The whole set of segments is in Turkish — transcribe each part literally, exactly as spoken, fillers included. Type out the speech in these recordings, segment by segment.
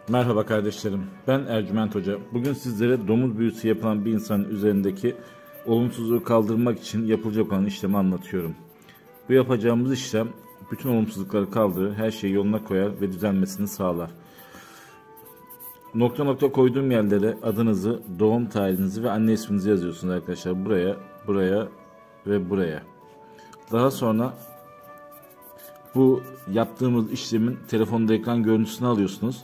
Merhaba kardeşlerim, ben Ercüment Hoca. Bugün sizlere domuz büyüsü yapılan bir insanın üzerindeki olumsuzluğu kaldırmak için yapılacak olan işlemi anlatıyorum. Bu yapacağımız işlem bütün olumsuzlukları kaldırır, her şeyi yoluna koyar ve düzelmesini sağlar. Nokta nokta koyduğum yerlere adınızı, doğum tarihinizi ve anne isminizi yazıyorsunuz arkadaşlar. Buraya, buraya ve buraya. Daha sonra bu yaptığımız işlemin telefonda ekran görüntüsünü alıyorsunuz.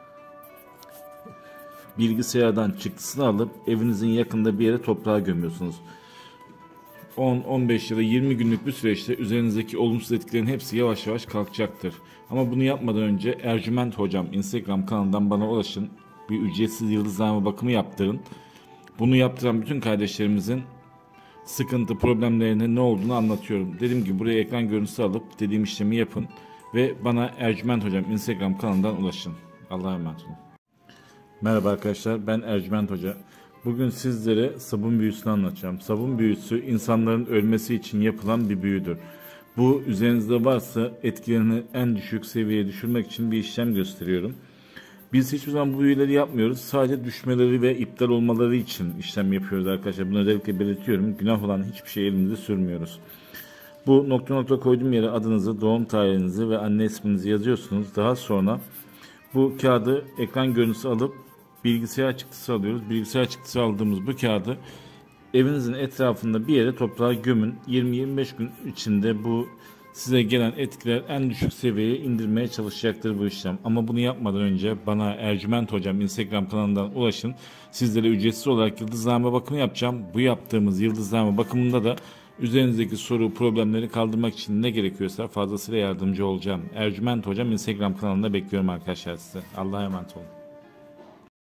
Bilgisayardan çıktısını alıp evinizin yakında bir yere toprağa gömüyorsunuz. on on beş ya da yirmi günlük bir süreçte üzerinizdeki olumsuz etkilerin hepsi yavaş yavaş kalkacaktır. Ama bunu yapmadan önce Ercüment Hocam Instagram kanalından bana ulaşın. Bir ücretsiz yıldızlama bakımı yaptırın. Bunu yaptıran bütün kardeşlerimizin sıkıntı, problemlerinin ne olduğunu anlatıyorum. Dediğim gibi buraya ekran görüntüsü alıp dediğim işlemi yapın. Ve bana Ercüment Hocam Instagram kanalından ulaşın. Allah'a emanet olun. Merhaba arkadaşlar, ben Ercüment Hoca. Bugün sizlere sabun büyüsünü anlatacağım. Sabun büyüsü insanların ölmesi için yapılan bir büyüdür. Bu üzerinizde varsa etkilerini en düşük seviyeye düşürmek için bir işlem gösteriyorum. Biz hiçbir zaman bu büyüleri yapmıyoruz. Sadece düşmeleri ve iptal olmaları için işlem yapıyoruz arkadaşlar. Bunu özellikle belirtiyorum. Günah olan hiçbir şey elimize sürmüyoruz. Bu nokta nokta koyduğum yere adınızı, doğum tarihinizi ve anne isminizi yazıyorsunuz. Daha sonra bu kağıdı ekran görüntüsü alıp bilgisayar çıktısı alıyoruz. Bilgisayar çıktısı aldığımız bu kağıdı evinizin etrafında bir yere toprağa gömün. yirmi yirmi beş gün içinde bu size gelen etkiler en düşük seviyeye indirmeye çalışacaktır bu işlem. Ama bunu yapmadan önce bana Ercüment Hocam Instagram kanalından ulaşın. Sizlere ücretsiz olarak yıldızlama bakımı yapacağım. Bu yaptığımız yıldızlama bakımında da üzerinizdeki soru, problemleri kaldırmak için ne gerekiyorsa fazlasıyla yardımcı olacağım. Ercüment Hocam Instagram kanalında bekliyorum arkadaşlar size. Allah'a emanet olun.